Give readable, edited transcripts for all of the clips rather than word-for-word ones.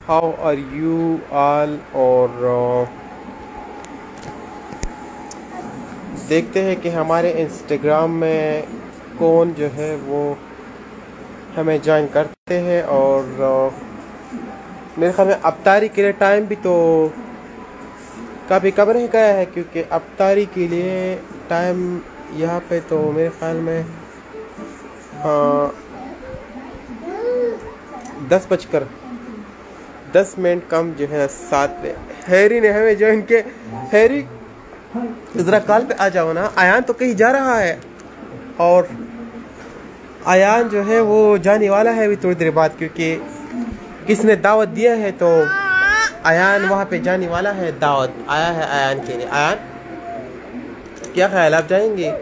How are you all. और देखते हैं कि हमारे इंस्टाग्राम में कौन जो है वो हमें ज्वाइन करते हैं। और मेरे ख्याल में अफ्तारी के लिए टाइम भी तो काफ़ी कम रह गया है, क्योंकि अफ्तारी के लिए टाइम यहाँ पे तो मेरे ख्याल में 10 बजकर 10 मिनट कम जो है 7 में हैरी ने हमें ज्वाइन किया। हैरी ज़रा कॉल पे आ जाओ ना। आयान तो कहीं जा रहा है, और आयान जो है वो जाने वाला है अभी थोड़ी देर बाद, क्योंकि किसने दावत दिया है तो आयान वहाँ पे जाने वाला है। दावत आया है आयान के लिए। आयान, क्या ख्याल, आप जाएंगे?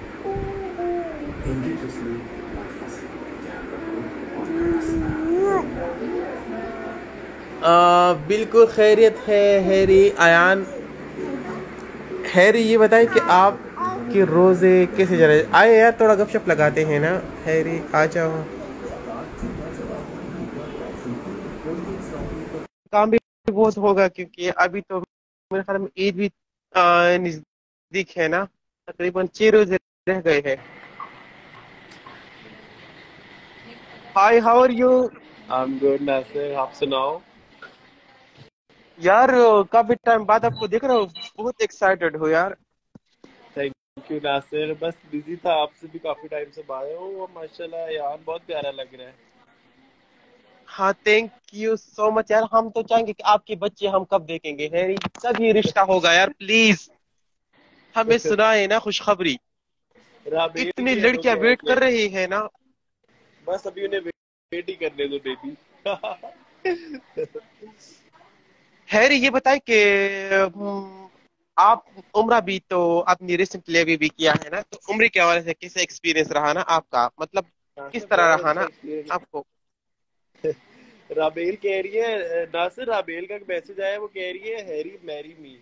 बिल्कुल खैरियत है हैरी। आयान, हैरी ये बताए कि आप के रोज़े कैसे जा रहे? आए यार, थोड़ा गपशप लगाते हैं ना। हैरी आ जाओ। काम भी बहुत होगा, क्योंकि अभी तो मेरे ख्याल में ईद भी नजदीक है ना। तकरीबन 6 रोजे रह गए हैं। Hi, how are you? I'm good, Nasir. आप सुनाओ। यार काफी टाइम बाद आपको देख रहा हूँ, बहुत एक्साइटेड हो यार। थैंक यू नासिर, बस बिजी था। आपसे भी काफी टाइम से बात हो। माशाल्लाह यार, बहुत प्यारा लग रहा है। हाँ, थैंक यू सो मच यार। हम तो चाहेंगे कि आपके बच्चे हम कब देखेंगे हैरी। सभी रिश्ता होगा यार, प्लीज हमें सुनाए ना खुशखबरी। राबेल इतनी भी है तो लड़कियां कह वेट रही कर है। रही है ना। बस अभी उन्हें वेट ही करने दो बेबी। हैरी ये बताए कि आप उम्रा भी तो अपनी रिसेंटली अभी भी किया है ना, तो उम्र के हवाले से कैसा एक्सपीरियंस रहा ना आपका, मतलब नासिर किस तरह बहुत रहा अच्छा ना एक्सपीरियंस। आपको? राबेल कह रही है, नासिर राबेल का मैसेज आया, वो कह रही है हैरी मैरी मी।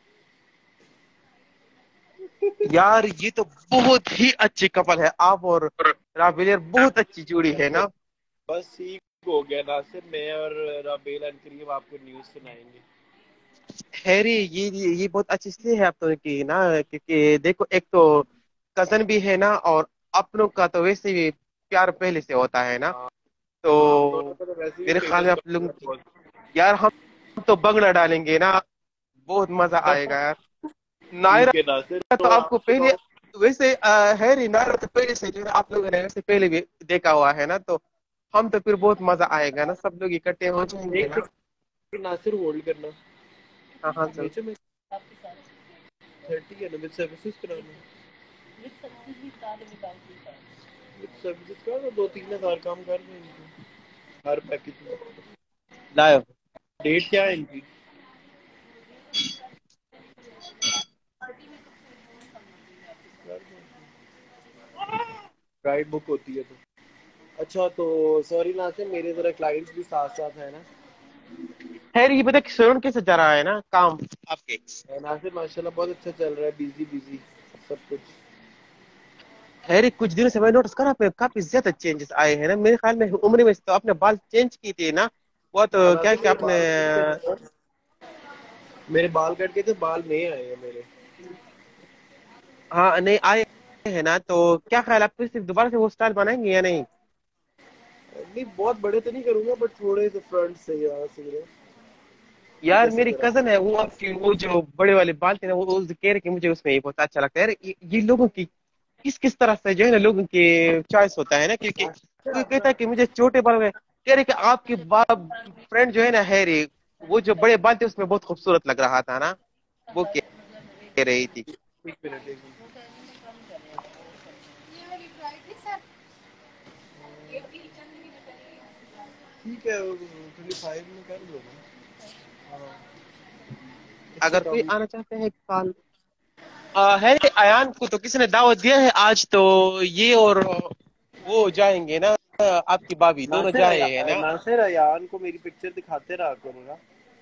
यार ये तो बहुत ही अच्छी कपल है, आप और राबिलियर बहुत अच्छी जोड़ी है ना। बस ठीक हो गया नासिर, मैं और राबेल अनकरीब आपको न्यूज सुनाएंगे। हैरी ये बहुत अच्छी इसलिए है आप तो कि ना, क्योंकि देखो एक तो कजन भी है ना, और अपनों का तो वैसे भी प्यार पहले से होता है ना। हाँ। हाँ, हम दोनों तो का तो वैसे भी मेरे ख्याल फेमस में आप कपल लोगों है की, बहुत। यार हम तो बगना डालेंगे ना, बहुत मजा आएगा यार। नायरा ठीक है नासिर, तो तो आप आपको पहले सुनाओ। वैसे हैरी, नायरा तो पहले से जो है आप लोगों ने वैसे पहले भी देखा हुआ है ना, तो हम तो फिर बहुत मजा आएगा ना, सब लोग इकट्ठे हो जाएंगे एक ना। सेकंड नासिर, होल्ड करना। हाँ हाँ चल। नेचर में 30 है ना, विद सर्विसेज कराना। विद सर्विसेज का तो 2-3 हज़ार काम कर रहे हैं इनको हर पैकेज में। लायो। डेट क्या है इनकी? राइड बुक होती है तो। अच्छा तो सॉरी नासिर, मेरे जरा क्लाइंट्स भी साथ साथ है ना। खैर ये बता कि श्रवण कैसे जा रहा है ना काम आपके? नासिर माशाल्लाह बहुत अच्छा चल रहा है, बिजी बिजी सब कुछ। खैर कुछ दिनों से मैं नोटिस करा पे काफी ज्यादा चेंजेस आए हैं ना, मेरे ख्याल में उम्र में से तो आपने बाल चेंज किए थे ना। वो हाँ तो क्या नासिर, क्या मेरे आपने। बाल कट के थे ना। मेरे बाल कट के थे, बाल नए आए हैं मेरे। हाँ नहीं आए हैं ना, तो क्या ख्याल, आप फिर सिर्फ दोबारा से वो स्टाइल बनाएंगे या नहीं? नहीं बहुत बड़े तो नहीं करूंगा, बट थोड़े से फ्रंट से यहाँ से यार जैसे मेरी करा। कजन है, वो आपकी वो जो बड़े वाले बाल थे ना, वो कह रहे कि मुझे उसमें ये बहुत अच्छा लगता है यार। ये लोगों की किस किस तरह से जो है ना, लोगों की चॉइस होता है ना, क्योंकि कोई कहता है कि मुझे छोटे बाल में, कह रहे कि आपके बाल फ्रेंड जो है ना हैरी, वो जो बड़े बाल थे उसमें बहुत खूबसूरत लग रहा था ना, वो कह रही थी। एक मिनट एक मिनट। ठीक है, 25 में कर लो ना। हाँ, इससे अगर कोई कम। आना चाहते हैं कॉल। है अयान को तो किसी ने दावत दिया है आज, तो ये और वो जाएंगे ना, आपकी भाभी दोनों जा रहे हैं ना। नासिर अयान को मेरी पिक्चर दिखाते रहा करो ना।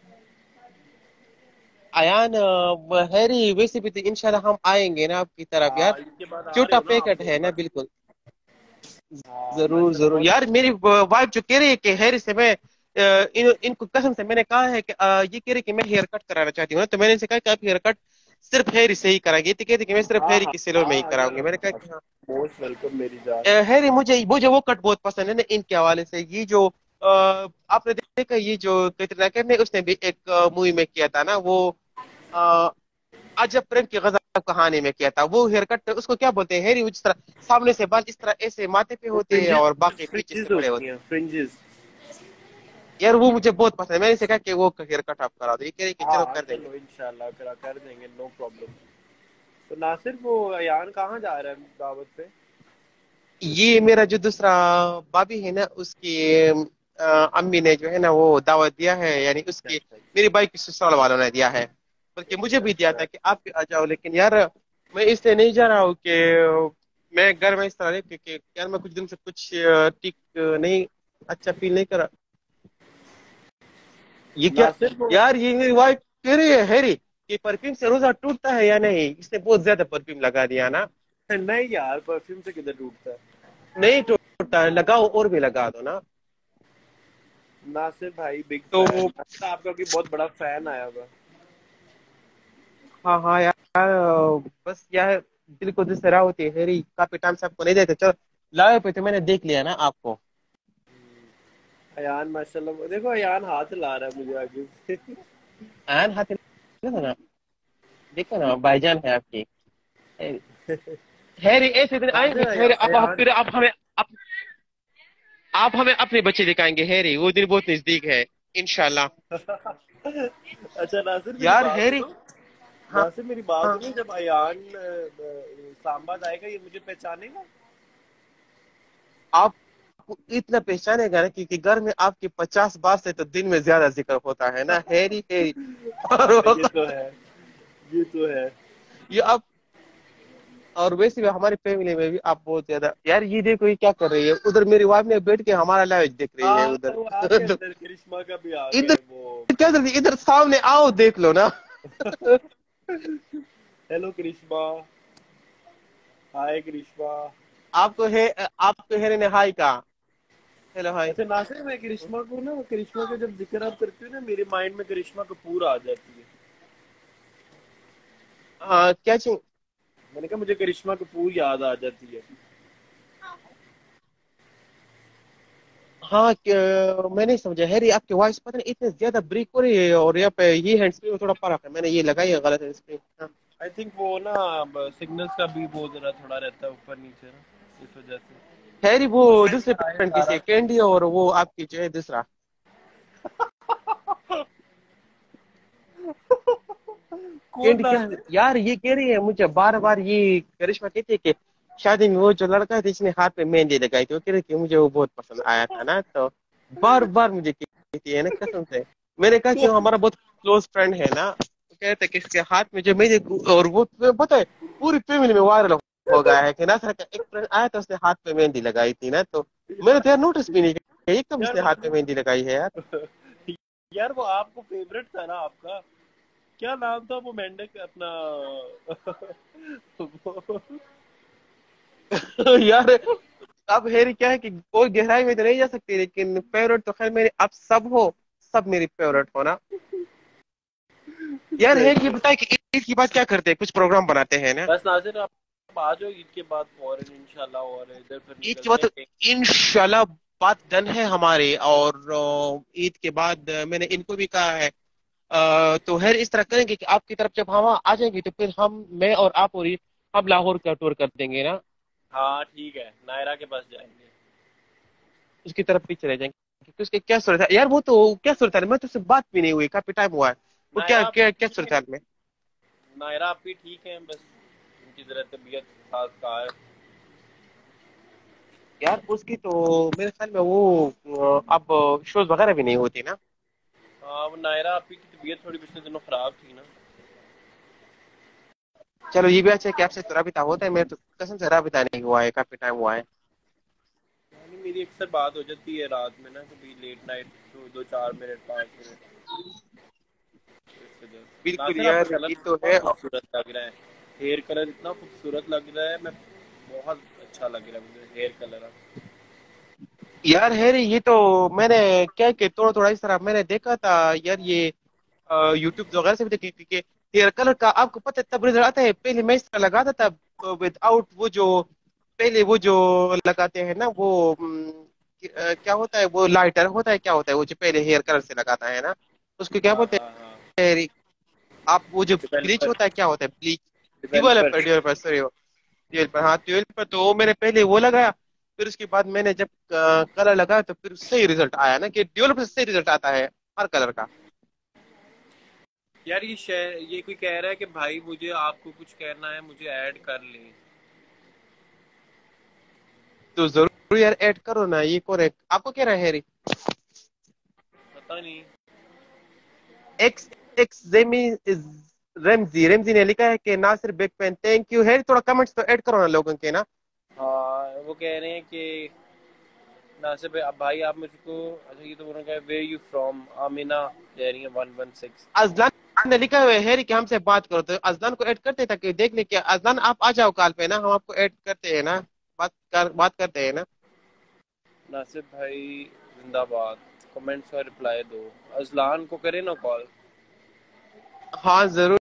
अयान हैरी वैसे भी तो इंशाल्लाह हम आएंगे ना आपकी तरफ यार। हाँ, इसके बाद आ रहे छोटा हो ना आप पैकेट है लोग ना, बस। बिल्कुल। हाँ जरूर माशाल्लाह जरूर बहुत यार, अच्छा। मेरी वाइफ जो कह रही है कि हैरी से मैं इनको कसम से मैंने कहा है कि ये कह रहे कि मैं हेयर कट कराना चाहती हूँ ना, तो मैंने इनसे कहा कि आप हेयर कट सिर्फ हेयर से ही कराएंगे, तो कहते कि मैं सिर्फ हाँ हेयर हाँ की सैलून में ही हाँ, कराऊंगी। मैंने कहा अगर कि हाँ। मोस्ट वेलकम मेरी जान। हैरी, मुझे मुझे वो कट बहुत पसंद है ना इनके हवाले से। ये जो आपने देखा, ये जो कैटरीना कैफ ने उसने भी एक मूवी में किया था ना, वो अ, अजब प्रेम की गजब कहानी में किया था। वो हेयर कट उसको क्या बोलते हैं हैरी, वो जिस तरह सामने से बाल इस तरह ऐसे माथे पे वो होते हैं फ्रिंजेस, और बाकी पीछे से फ्रिंजेस बड़े होती होते हैं, फ्रिंजेस। हैं। यार वो मुझे बहुत पसंद है। मैंने इसे कहा कि वो हेयर कट आप करा दो, ये कह रही कि चलो हाँ कर देंगे। चलो इंशाल्लाह करा कर देंगे, नो प्रॉब्लम। तो नासिर वो अयान कहाँ जा रहा है दावत पे? ये मेरा जो दूसरा भाभी है ना, उसकी अम्मी ने जो है ना वो दावत दिया है, यानी अच्छा उसकी, अच्छा मेरी बाइक की ससुराल वालों ने दिया है। बल्कि मुझे भी दिया अच्छा। था कि आप भी आ जाओ, लेकिन यार मैं इसलिए नहीं जा रहा हूँ कि मैं घर में इस तरह नहीं, क्योंकि यार मैं कुछ दिन से कुछ ठीक नहीं, अच्छा फील नहीं करा। ये क्या नासिर वो यार, ये मेरी वाइफ कह रही है हैरी कि परफ्यूम से रोजा टूटता है या नहीं, इसने बहुत ज्यादा परफ्यूम लगा दिया ना। नहीं यार, परफ्यूम से किधर टूटता है? नहीं टूटता है, लगाओ और भी लगा दो ना। नासिर भाई बिग तो फैन, नासिर आपका भी बहुत बड़ा फैन आया हुआ। हाँ हाँ यार, बस यार दिल को दिल से राह होती है हेरी, काफी टाइम से आपको नहीं देते। चलो लाए पे तो मैंने देख लिया ना आपको। अयान माशाल्लाह, देखो अयान हाथ ला रहा है मुझे आगे से। आन हाथ देखो ना, देखो ना भाईजान है आपकी हेरी। हेरी ऐसे दिन आएंगे नासिर हेरी, आप अयान फिर आप हमें अपने बच्चे दिखाएंगे हेरी, वो दिन बहुत नजदीक है इंशाल्लाह। अच्छा नासिर मेरी यार बात हेरी, सुनो। हाँ नासिर मेरी बात हाँ, सुनो, जब अयान इस्लामाबाद आएगा ये मुझे पहचानेगा? आप इतना पहचानेगा ना, क्योंकि घर में आपके 50 बार से तो दिन में ज्यादा जिक्र होता है ना हैरी हैरी। ये और तो है, ये तो है। ये आप, और वैसे भी हमारी फैमिली में भी आप बहुत ज्यादा। यार ये देखो, ये क्या कर रही है उधर, मेरी वाइफ ने बैठ के हमारा लाइव देख रही है हाँ उधर। वो आ गए अंदर, करिश्मा का भी आ गया इधर है वो। क्या कर रही है, इधर सामने आओ देख लो ना। हेलो करिश्मा। हाय करिश्मा। आपको हेरे ने हाय कहा। Hello hi. अच्छा नासिर, मैं करिश्मा को ना, करिश्मा का जब जिक्र आप करते हो ना, मेरे माइंड में करिश्मा कपूर आ जाती है। हाँ क्या चाहिए। मैंने कहा मुझे करिश्मा कपूर याद आ जाती है। हाँ मैं नहीं समझा हैरी, आपकी वॉइस पता नहीं इतने ज्यादा ब्रेक हो रही है, और यहाँ पे ये हैंड स्प्रे में थोड़ा फर्क है, मैंने ये लगाई है गलत हैंड स्प्रे। हाँ। आई थिंक वो ना सिग्नल्स का भी वो जरा थोड़ा रहता है ऊपर नीचे ना, इस वजह से। हैरी वो और दूसरे वैसे हाय फ्रेंड की सारा। से कैंडी, और वो आपकी जो है दूसरा। कौन कैंडी क्या, नासिर? यार ये कह रही है मुझे बार बार, ये करिश्मा कहती है कि शादी में वो जो लड़का था जिसने हाथ में मेहंदी लगाई थी, वो कह रही थी मुझे वो बहुत पसंद आया था ना, तो बार बार मुझे कहती है ना कसम से। मैंने कहा कि वो कौन? हमारा बहुत क्लोज फ्रेंड है ना, तो कहते कि इसके हाथ में जो मेहंदी, और वो तुम्हें पता है पूरी फैमिली में वायरल हो गया है कि नासर का एक फ्रेंड आया था, उसने हाथ में मेहंदी लगाई थी ना, तो मैंने तो यार नोटिस भी नहीं किया एकदम यार उसने हाथ में वो मेहंदी लगाई है यार। यार वो आपको फेवरेट था ना आपका, क्या नाम था वो मेंढक अपना? वो- यार अब हेरी क्या है कि और गहराई में तो नहीं जा सकती, लेकिन फेवरेट तो खैर मेरे अब सब हो, सब मेरी फेवरेट हो ना। यार हेरी, सही ये है। बताए कि ईद की बात क्या करते हैं, कुछ प्रोग्राम बनाते हैं ना। बस नाजिर आप आ जाओ ईद के बाद फौरन इंशाल्लाह, और इधर फिर ईद के बाद निकलते तो हैं। इंशाल्लाह बात डन है हमारी, और ईद के बाद मैंने इनको भी कहा है। तो हेर इस तरह करेंगे कि आपकी तरफ जब हम वहाँ आ जाएंगे, तो फिर मैं और आप और ये, हम लाहौर का टूर कर देंगे ना, हाँ ठीक है, नायरा के पास जाएंगे। उसकी तरफ भी चले जाएंगे। क्योंकि उसकी क्या सूरत है यार, वो तो क्या सूरत है, मैं तो उससे बात भी नहीं हुई, काफी टाइम हुआ है। वो क्या नायरा आप भी क्या क्या ठीक सूरत है? है में। नायरा आप भी ठीक है? बस उनकी जरा तबीयत खास का है। यार उसकी तो मेरे ख्याल में वो अब शोज वगैरह भी नहीं होती ना। हाँ वो नायरा आप ही की तबीयत थोड़ी पिछले दिनों खराब थी ना। चलो ये भी अच्छा है कि आपसे तो राबिता होता है, मेरे तो कसम से राबिता नहीं हुआ है, काफी टाइम हुआ है। यानी मेरी अक्सर बात हो जाती है रात में ना, कभी लेट नाइट, तो 2-4 मिनट 5 मिनट, इस वजह से। बिल्कुल नासिर आपका यार, कलर ये तो बहुत है। खूबसूरत लग रहा है। हेयर कलर इतना खूबसूरत लग रहा है, मैं बहुत अच्छा लग रहा है मुझे हेयर कलर। यार हैरी, ये तो मैंने क्या कि थोड़ा थोड़ा इस तरह मैंने देखा था यार, ये यूट्यूब वगैरह से भी देखी थी कि हेयर कलर का आपको पता है तब रिजल्ट आता है। पहले मैं इस तरह लगाता था विदाउट वो जो पहले वो जो लगाते हैं ना वो क्या होता है वो लाइटर होता है, क्या होता है वो जो पहले हेयर कलर से लगाता है ना, उसको क्या हाँ बोलते हाँ हाँ। हैं हैरी? आप वो जो ब्लीच डेवलपर। होता है, क्या होता है bleach? Developer. Developer, developer sorry, twelve पर, हाँ ट्वेल्व पर तो मैंने पहले वो लगाया। फिर उसके बाद मैंने जब कलर लगाया तो फिर सही रिजल्ट आया ना, कि डेवलपर से सही रिजल्ट आता है हर कलर का। यार ये कोई कह रहा है कि भाई मुझे आपको कुछ कहना है, मुझे ऐड कर लें। तो जरूर यार ऐड करो ना, ये कौन है आपको कह रहा है हैरी? पता नहीं। एक्स एक्स जेमी रेमजी रेमजी ने लिखा है कि Nasir big fan, thank you Harry. थोड़ा कमेंट्स तो ऐड करो ना लोगों के ना। हाँ वो कह रहे हैं कि नासिर भाई, अब भाई आप मुझको, अच्छा ये तो उन्होंने कहा वेयर यू फ्रॉम, आमिना कह रही है 116। अजलान ने लिखा हुआ है हैरी कि हमसे बात करो, तो अजलान को ऐड करते ताकि देख ले क्या। अजलान आप आ जाओ कॉल पे ना, हम आपको ऐड करते हैं ना, बात करते हैं ना। नासिर भाई जिंदाबाद, कमेंट्स का रिप्लाई दो। अजलान को करे ना कॉल। हाँ जरूर।